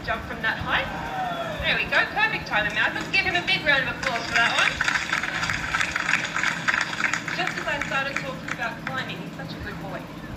jump from that height. There we go, perfect timing, Mouth. Let's give him a big round of applause for that one. Just as I started talking about climbing, he's such a good boy.